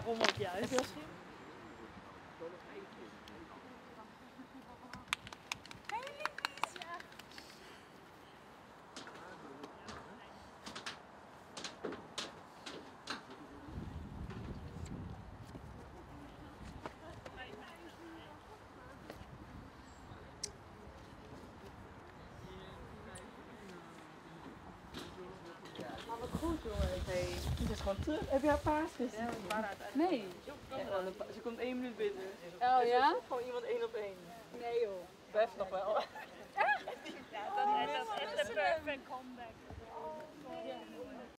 daarom ook juist. Heb je dat gezien? Wat goed jongens. Hey, die is gewoon terug. Heb je haar paas gezien? Ja, we waren uiteindelijk. Nee. Ze komt 1 minuut binnen. Oh ja? Gewoon iemand 1 op 1. Nee joh. Best nog wel. Ja, dat is echt een perfect comeback.